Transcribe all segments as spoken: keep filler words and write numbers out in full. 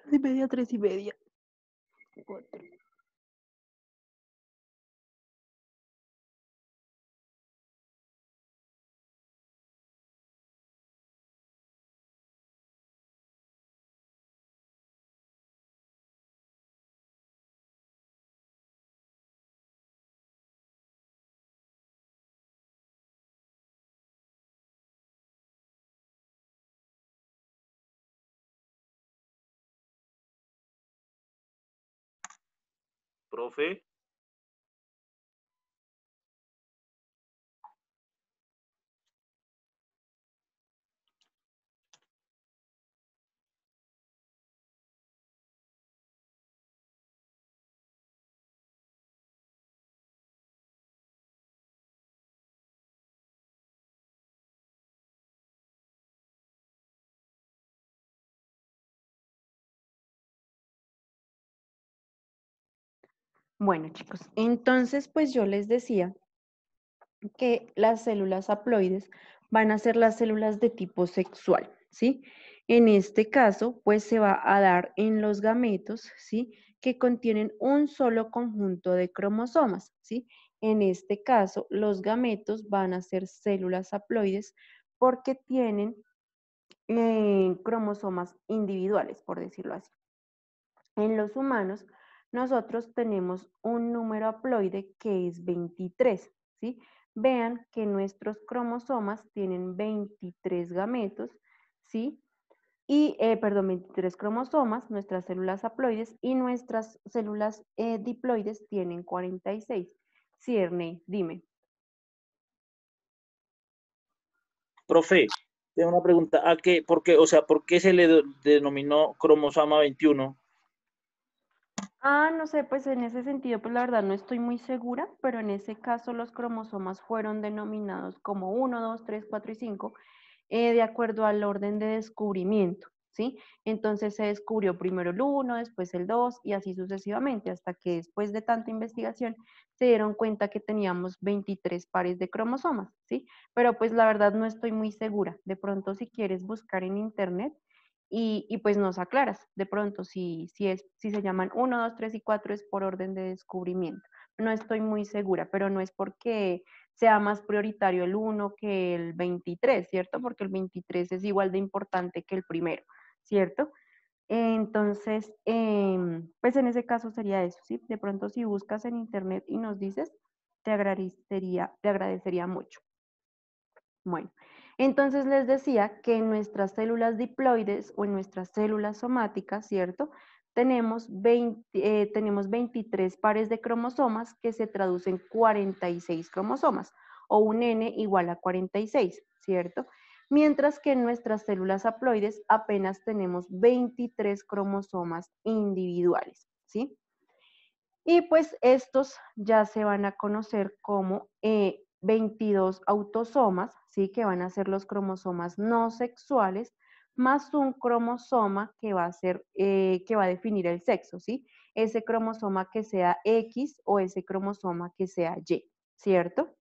y media, tres y media. Cuatro. Profe. Bueno, chicos, entonces pues yo les decía que las células haploides van a ser las células de tipo sexual, ¿sí? En este caso, pues se va a dar en los gametos, ¿sí? Que contienen un solo conjunto de cromosomas, ¿sí? En este caso, los gametos van a ser células haploides porque tienen eh, cromosomas individuales, por decirlo así. En los humanos, nosotros tenemos un número haploide que es veintitrés, ¿sí? Vean que nuestros cromosomas tienen veintitrés gametos, ¿sí? Y, eh, perdón, veintitrés cromosomas, nuestras células haploides, y nuestras células eh, diploides tienen cuarenta y seis. Sí, Ernest, dime. Profe, tengo una pregunta. ¿A qué, por qué, o sea, por qué se le do- denominó cromosoma veintiuno? Ah, no sé, pues en ese sentido, pues la verdad no estoy muy segura, pero en ese caso los cromosomas fueron denominados como uno, dos, tres, cuatro y cinco, eh, de acuerdo al orden de descubrimiento, ¿sí? Entonces se descubrió primero el uno, después el dos y así sucesivamente, hasta que después de tanta investigación se dieron cuenta que teníamos veintitrés pares de cromosomas, ¿sí? Pero pues la verdad no estoy muy segura. De pronto si quieres buscar en internet y, y pues nos aclaras, de pronto si, si, es, si se llaman uno, dos, tres y cuatro es por orden de descubrimiento. No estoy muy segura, pero no es porque sea más prioritario el uno que el veintitrés, ¿cierto? Porque el veintitrés es igual de importante que el primero, ¿cierto? Entonces, eh, pues en ese caso sería eso, ¿sí? De pronto si buscas en internet y nos dices, te agradecería, te agradecería mucho. Bueno, entonces les decía que en nuestras células diploides o en nuestras células somáticas, ¿cierto? Tenemos, veinte, eh, tenemos veintitrés pares de cromosomas que se traducen en cuarenta y seis cromosomas o un N igual a cuarenta y seis, ¿cierto? Mientras que en nuestras células haploides apenas tenemos veintitrés cromosomas individuales, ¿sí? Y pues estos ya se van a conocer como eh, veintidós autosomas, ¿sí? Que van a ser los cromosomas no sexuales, más un cromosoma que va a ser, eh, que va a definir el sexo, ¿sí? Ese cromosoma que sea X o ese cromosoma que sea Y, ¿cierto?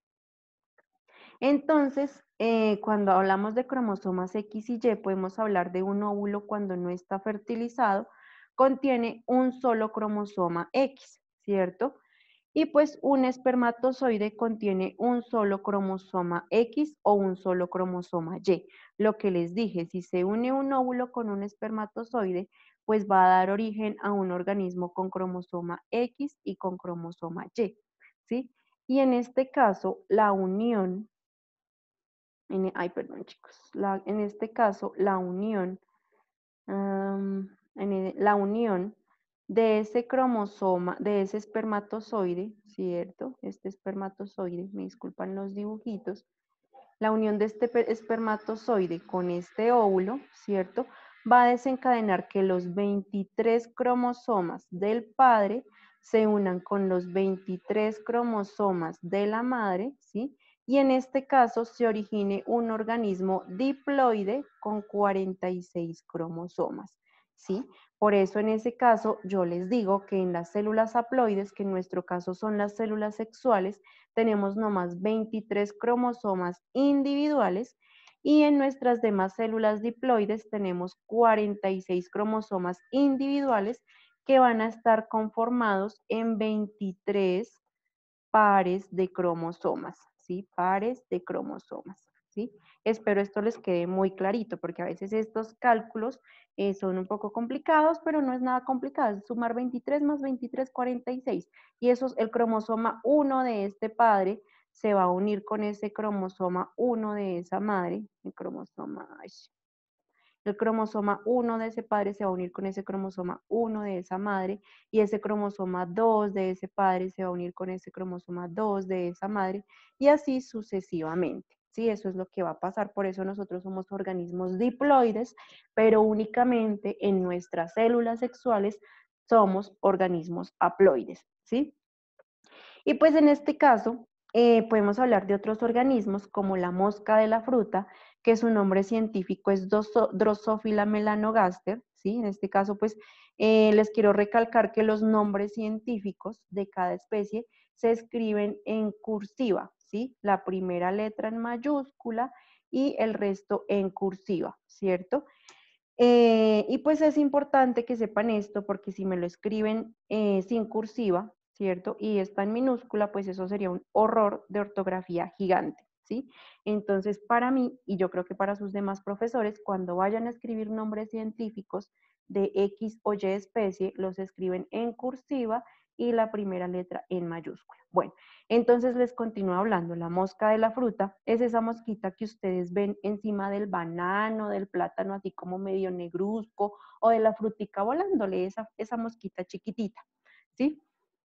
Entonces, eh, cuando hablamos de cromosomas X y Y, podemos hablar de un óvulo cuando no está fertilizado, contiene un solo cromosoma X, ¿cierto? Y pues un espermatozoide contiene un solo cromosoma X o un solo cromosoma Y. Lo que les dije, si se une un óvulo con un espermatozoide, pues va a dar origen a un organismo con cromosoma X y con cromosoma Y, ¿sí? Y en este caso, la unión en, ay, perdón, chicos. La, en este caso, la unión, um, en el, la unión de ese cromosoma, de ese espermatozoide, ¿cierto? Este espermatozoide, me disculpan los dibujitos, la unión de este espermatozoide con este óvulo, ¿cierto? Va a desencadenar que los veintitrés cromosomas del padre se unan con los veintitrés cromosomas de la madre, ¿sí? Y en este caso se origine un organismo diploide con cuarenta y seis cromosomas, ¿sí? Por eso en ese caso yo les digo que en las células haploides, que en nuestro caso son las células sexuales, tenemos nomás veintitrés cromosomas individuales Y en nuestras demás células diploides tenemos cuarenta y seis cromosomas individuales que van a estar conformados en veintitrés pares de cromosomas, ¿sí? Pares de cromosomas, ¿sí? Espero esto les quede muy clarito, porque a veces estos cálculos eh, son un poco complicados, pero no es nada complicado, es sumar veintitrés más veintitrés, cuarenta y seis, y eso es el cromosoma uno de este padre, se va a unir con ese cromosoma uno de esa madre, el cromosoma, ay, el cromosoma uno de ese padre se va a unir con ese cromosoma uno de esa madre y ese cromosoma dos de ese padre se va a unir con ese cromosoma dos de esa madre y así sucesivamente. Sí, eso es lo que va a pasar. Por eso nosotros somos organismos diploides, pero únicamente en nuestras células sexuales somos organismos haploides. ¿Sí? Y pues en este caso eh, podemos hablar de otros organismos como la mosca de la fruta, que su nombre científico es Drosophila melanogaster, ¿sí? En este caso pues eh, les quiero recalcar que los nombres científicos de cada especie se escriben en cursiva, ¿sí? La primera letra en mayúscula y el resto en cursiva, ¿cierto? Eh, y pues es importante que sepan esto porque si me lo escriben eh, sin cursiva, ¿cierto? Y está en minúscula, pues eso sería un horror de ortografía gigante, ¿sí? Entonces, para mí, y yo creo que para sus demás profesores, cuando vayan a escribir nombres científicos de X o Y especie, los escriben en cursiva y la primera letra en mayúscula. Bueno, entonces les continúo hablando. La mosca de la fruta es esa mosquita que ustedes ven encima del banano, del plátano, así como medio negruzco, o de la frutica volándole, esa, esa mosquita chiquitita, ¿sí?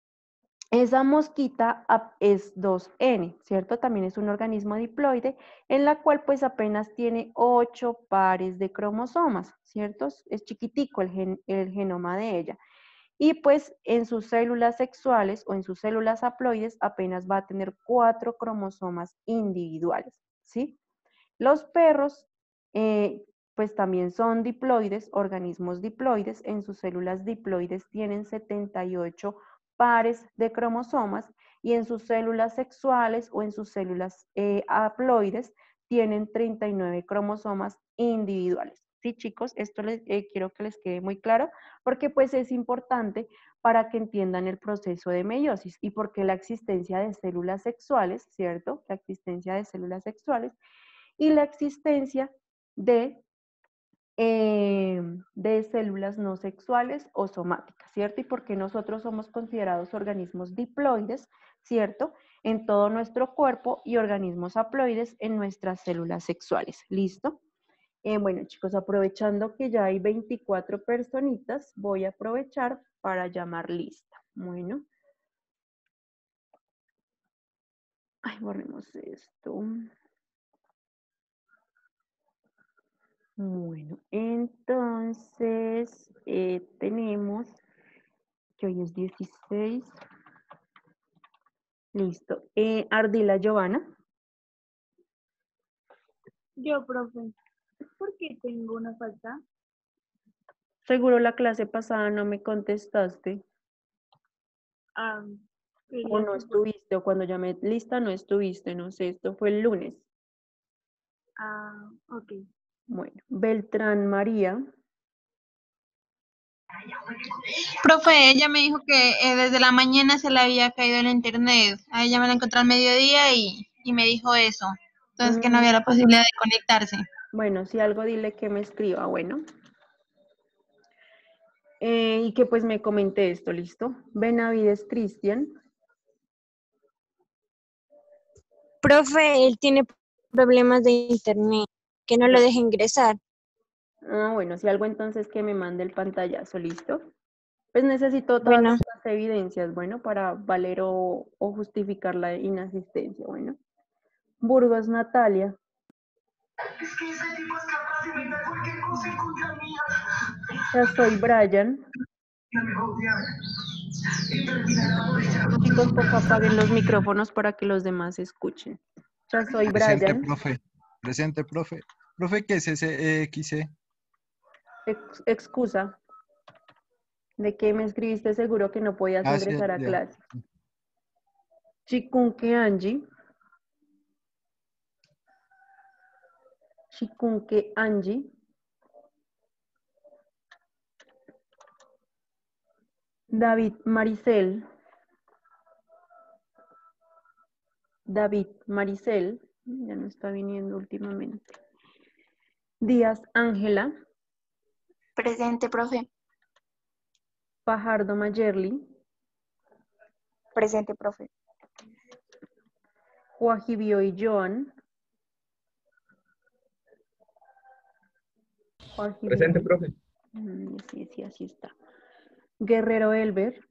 Esa mosquita es dos ene, ¿cierto? También es un organismo diploide, en la cual pues apenas tiene ocho pares de cromosomas, ¿cierto? Es chiquitico el, gen, el genoma de ella. Y pues en sus células sexuales o en sus células haploides apenas va a tener cuatro cromosomas individuales, ¿sí? Los perros, eh, pues también son diploides, organismos diploides. En sus células diploides tienen setenta y ocho pares de cromosomas y en sus células sexuales o en sus células eh, haploides tienen treinta y nueve cromosomas individuales. Sí, chicos, esto les, eh, quiero que les quede muy claro porque pues es importante para que entiendan el proceso de meiosis y porque la existencia de células sexuales, ¿cierto? La existencia de células sexuales y la existencia de, eh, de células no sexuales o somáticas, ¿cierto? Y porque nosotros somos considerados organismos diploides, ¿cierto? En todo nuestro cuerpo y organismos haploides en nuestras células sexuales. ¿Listo? Eh, bueno, chicos, aprovechando que ya hay veinticuatro personitas, voy a aprovechar para llamar lista. Bueno. Ay, borremos esto. Bueno, entonces eh, tenemos que hoy es dieciséis. Listo. Eh, Ardila Giovanna. Yo, profe, ¿por qué tengo una falta? Seguro la clase pasada no me contestaste. Ah, O quería no que fuera. estuviste, o cuando llamé lista no estuviste, no sé, esto fue el lunes. Ah, ok. Bueno, Beltrán María. Profe, ella me dijo que eh, desde la mañana se le había caído el internet. A ella me la encontré al mediodía y, y me dijo eso. Entonces que no Mm, había la posibilidad de conectarse. bueno, si algo dile que me escriba, bueno. Eh, y que pues me comente esto, ¿listo? Benavides Cristian. Profe, él tiene problemas de internet, que no lo deje ingresar. Ah, bueno, si algo entonces que me mande el pantallazo, ¿listo? Pues necesito todas Bueno, estas evidencias, bueno, para valer o, o justificar la inasistencia, bueno. Burgos Natalia. Es que ese tipo es capaz de inventar cualquier cosa en contra mía. Ya soy Brian. La mejor diabla. Y terminará por echar los Chicos, porfa, apaguen los micrófonos para que los demás escuchen. Ya soy Presente, Brian. profe. Presente, profe. Profe, ¿qué es ese X E? Ex- excusa de que me escribiste seguro que no podías Ah, sí, ingresar a ya. clase. Chikunke Angie. Chikunque Angie. David Maricel. David Maricel. Ya no está viniendo últimamente. Díaz Ángela. Presente, profe. Fajardo Mayerly. Presente, profe. Guajibio y Joan. Guajibio. Presente, profe. Mm, sí, sí, así está. Guerrero Elber.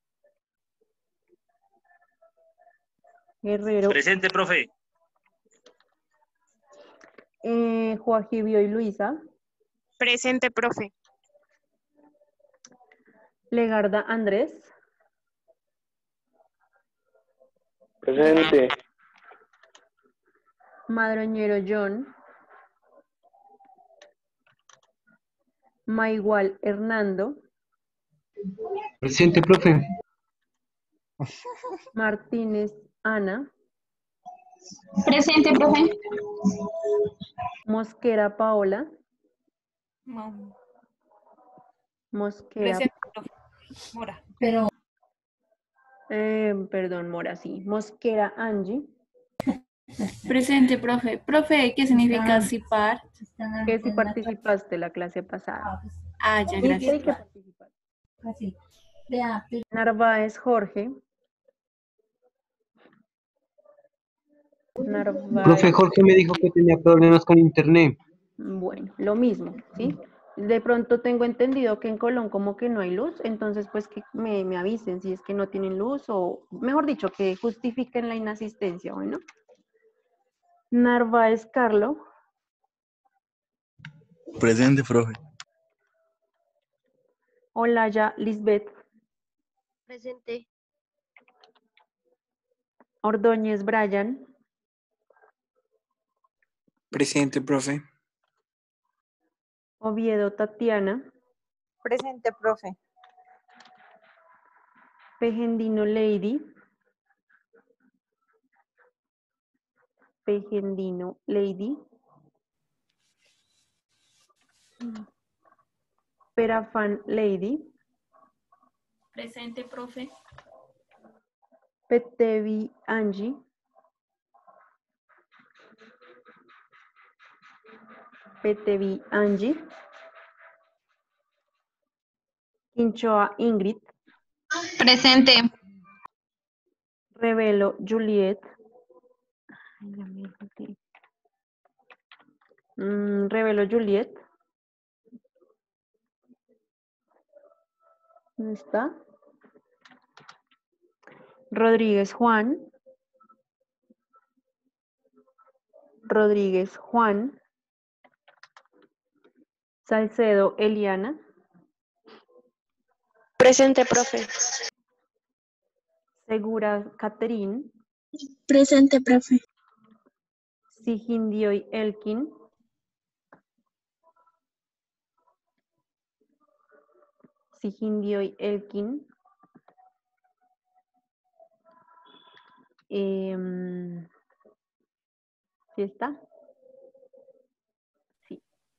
Guerrero. Presente, profe. Eh, Guajibio y Luisa. Presente, profe. Legarda Andrés. Presente. Madroñero John. Maigual Hernando. Presente, profe. Martínez Ana. Presente, profe. Mosquera Paola. No. Mosquera. Presente, profe. Mora. Pero Eh, perdón, Mora, sí. Mosquera Angie. Presente, profe. Profe, ¿qué significa cipar? Que si participaste la clase pasada. Ah, ya, Dice gracias. que participaste. así. Vea, Narváez Jorge. Narváez. Profe Jorge me dijo que tenía problemas con internet. Bueno, lo mismo, ¿sí? De pronto tengo entendido que en Colón como que no hay luz, entonces pues que me, me avisen si es que no tienen luz o, mejor dicho, que justifiquen la inasistencia, bueno. Narváez Carlo. Presente, profe. Olaya Lisbeth. Presente. Ordóñez Brian. Presente, profe. Oviedo Tatiana. Presente, profe. Pegendino Lady. Pegendino Lady. Perafán Lady. Presente, profe. Petevi Angie. Petevi Angie. Quinchoa Ingrid. Presente. Revelo Juliet. Ay, ya me equivoqué. Mm, Revelo Juliet. ¿Dónde está? Rodríguez Juan. Rodríguez Juan. Salcedo Eliana. Presente, profe. Segura Caterín. Presente, profe. Sigindioy Elkin. Sigindioy Elkin. Eh, ¿Sí está? Sí.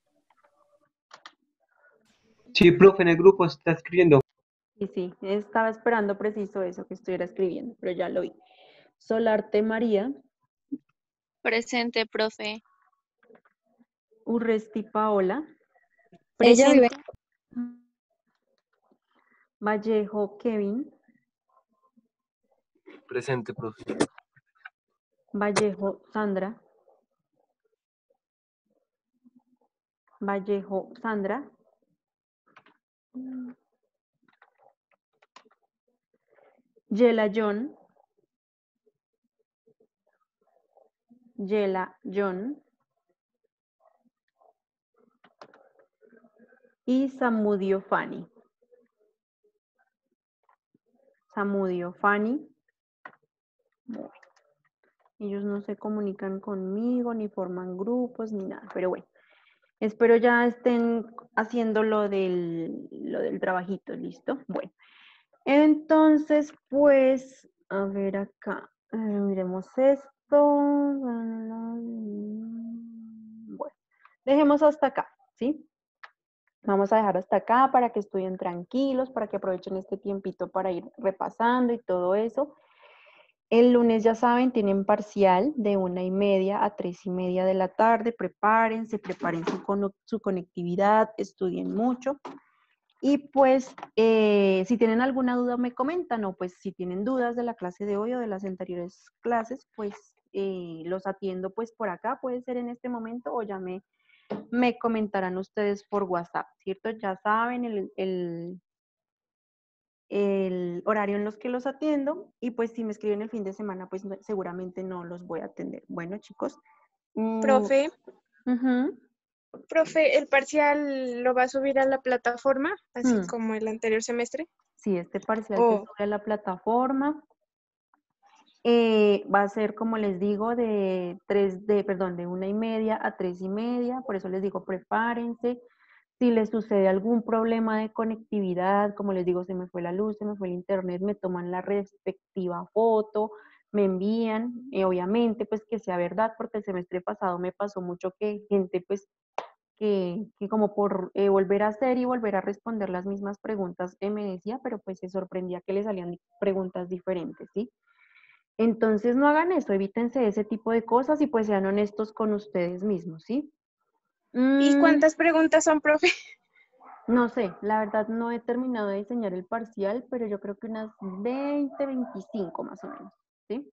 Sí, profe, en el grupo está escribiendo. Sí, sí, estaba esperando preciso eso que estuviera escribiendo, pero ya lo vi. Solarte María. Presente, profe. Urresti Paola. Ella vive. Vallejo Kevin. Presente, profe. Vallejo Sandra. Vallejo Sandra. Yela John. Yela John. Y Samudio Fanny. Samudio Fanny. Bueno, ellos no se comunican conmigo, ni forman grupos, ni nada, pero bueno. Espero ya estén haciendo lo del, lo del trabajito, ¿listo? Bueno, entonces, pues, a ver acá, eh, miremos esto. Bueno, Dejemos hasta acá, ¿sí? Vamos a dejar hasta acá para que estudien tranquilos, para que aprovechen este tiempito para ir repasando y todo eso. El lunes, ya saben, tienen parcial de una y media a tres y media de la tarde. Prepárense, preparen su, cono- su conectividad, estudien mucho. Y pues, eh, si tienen alguna duda, me comentan, o pues si tienen dudas de la clase de hoy o de las anteriores clases, pues eh, los atiendo pues por acá, puede ser en este momento, o ya me, me comentarán ustedes por WhatsApp, ¿cierto? Ya saben el, el, el horario en los que los atiendo, y pues si me escriben el fin de semana, pues no- seguramente no los voy a atender. Bueno, chicos. mm, Profe, ujú, profe, ¿el parcial lo va a subir a la plataforma, así mm, como el anterior semestre? sí, este parcial se Oh, sube a la plataforma. Eh, va a ser, como les digo, de tres, de, perdón, de una y media a tres y media, por eso les digo, prepárense. Si les sucede algún problema de conectividad, como les digo, se me fue la luz, se me fue el internet, me toman la respectiva foto, me envían, y obviamente, pues que sea verdad, porque el semestre pasado me pasó mucho que gente, pues, que, que como por eh, volver a hacer y volver a responder las mismas preguntas, eh, me decía, pero pues se sorprendía que le salían preguntas diferentes, ¿sí? Entonces no hagan eso, evítense ese tipo de cosas y pues sean honestos con ustedes mismos, ¿sí? ¿y Mm, cuántas preguntas son, profe? no sé, la verdad no he terminado de diseñar el parcial, pero yo creo que unas veinte, veinticinco más o menos, ¿sí?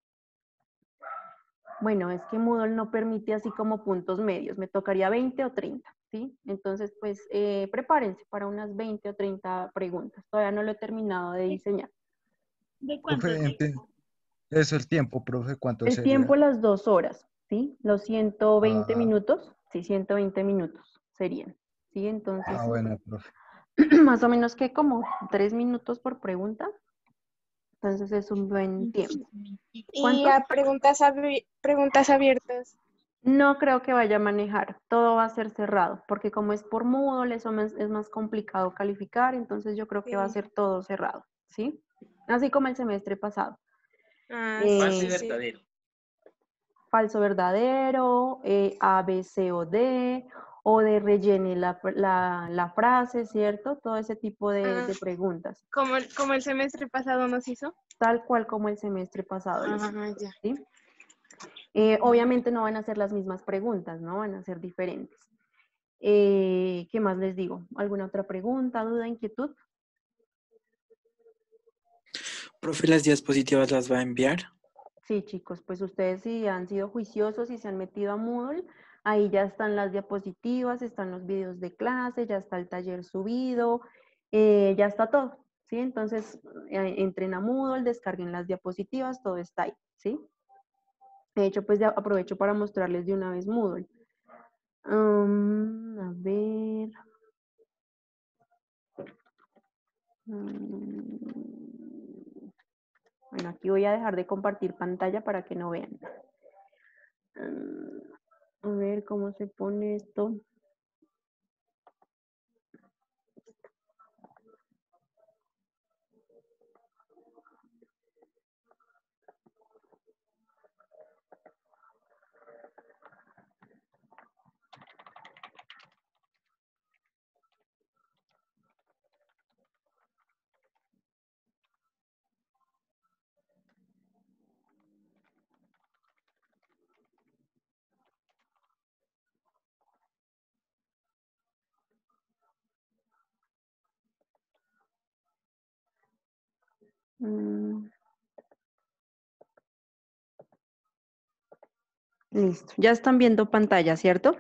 Bueno, es que Moodle no permite así como puntos medios, me tocaría veinte o treinta, ¿sí? Entonces, pues eh, prepárense para unas veinte o treinta preguntas, todavía no lo he terminado de diseñar. ¿De cuánto Profe, ente- tiempo? eso el tiempo, profe, ¿cuánto El tiempo sería? las dos horas, ¿sí? Los ciento veinte Ah, minutos, sí, ciento veinte minutos serían, ¿sí? Entonces, ah, bueno, profe. más o menos que como tres minutos por pregunta, entonces es un buen tiempo. Y ¿Cuántos? a preguntas, abi- preguntas abiertas. No creo que vaya a manejar, todo va a ser cerrado, porque como es por Moodle, eso más- es más complicado calificar, entonces yo creo que va a Sí. ser todo cerrado, ¿sí? Así como el semestre pasado. Ah, Falso y Eh, sí, sí. verdadero. falso verdadero, eh, A, B, C o D, o de rellene la, la- la frase, ¿cierto? Todo ese tipo de, Ah, de preguntas, como, el- como el semestre pasado nos hizo. tal cual como el semestre pasado los hice, Ah, ya. ¿sí? Eh, obviamente no van a ser las mismas preguntas, ¿no? Van a ser diferentes. Eh, ¿qué más les digo? ¿Alguna otra pregunta, duda, inquietud? Profe, las diapositivas las va a enviar. Sí, chicos, pues ustedes si han sido juiciosos y se han metido a Moodle, ahí ya están las diapositivas, están los videos de clase, ya está el taller subido, eh, ya está todo, ¿sí? Entonces, eh, entren a Moodle, descarguen las diapositivas, todo está ahí, ¿sí? De hecho, pues ya aprovecho para mostrarles de una vez Moodle. Um, a ver. Mm, Bueno, aquí voy a dejar de compartir pantalla para que no vean. Mm, A ver cómo se pone esto. Mm, Listo. Ya están viendo pantalla, ¿cierto?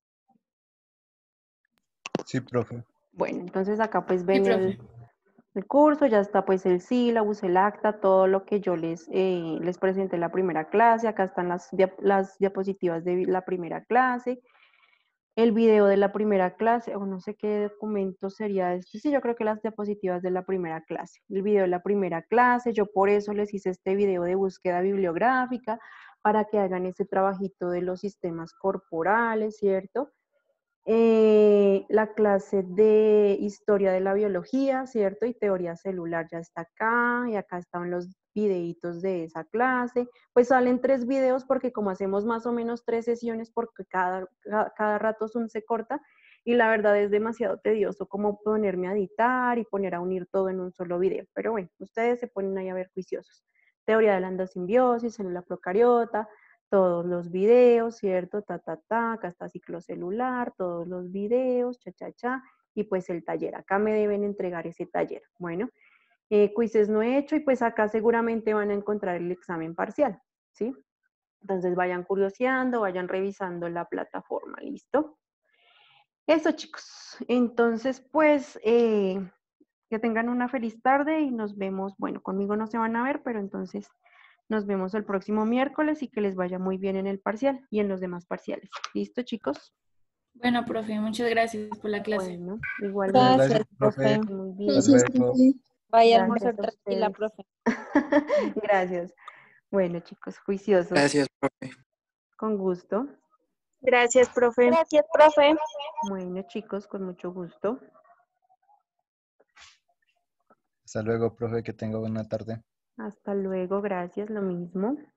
Sí, profe. Bueno, entonces acá pues Sí, ven profe. el, el curso, ya está pues el sílabus, el acta, todo lo que yo les, eh, les presenté en la primera clase. Acá están las, dia- las diapositivas de la primera clase, el video de la primera clase, o no sé qué documento sería este. Sí, yo creo que las diapositivas de la primera clase. El video de la primera clase, yo por eso les hice este video de búsqueda bibliográfica, para que hagan ese trabajito de los sistemas corporales, ¿cierto? Eh, la clase de historia de la biología, ¿cierto? Y teoría celular ya está acá, y acá están los videitos de esa clase. Pues salen tres videos porque como hacemos más o menos tres sesiones porque cada, cada, cada rato Zoom se corta y la verdad es demasiado tedioso como ponerme a editar y poner a unir todo en un solo video. Pero bueno, ustedes se ponen ahí a ver juiciosos. Teoría de la endosimbiosis, célula procariota, todos los videos, ¿cierto? Ta, ta, ta, acá está ciclo celular, todos los videos, cha, cha, cha, y pues el taller. Acá me deben entregar ese taller. Bueno, eh, quizzes no he hecho y pues acá seguramente van a encontrar el examen parcial, ¿sí? Entonces vayan curioseando, vayan revisando la plataforma, ¿listo? Eso, chicos. Entonces, pues, eh, que tengan una feliz tarde y nos vemos, bueno, conmigo no se van a ver, pero entonces nos vemos el próximo miércoles y que les vaya muy bien en el parcial y en los demás parciales. ¿Listo, chicos? Bueno, profe, muchas gracias por la clase. Bueno, igualmente. Gracias, profe. Muy bien. Gracias, profe. Vaya a Gracias almorzar a tranquila, ustedes. profe. Gracias. Bueno, chicos, juiciosos. Gracias, profe. Con gusto. Gracias, profe. Gracias, profe. Bueno, chicos, con mucho gusto. Hasta luego, profe, que tenga buena tarde. Hasta luego, gracias, lo mismo.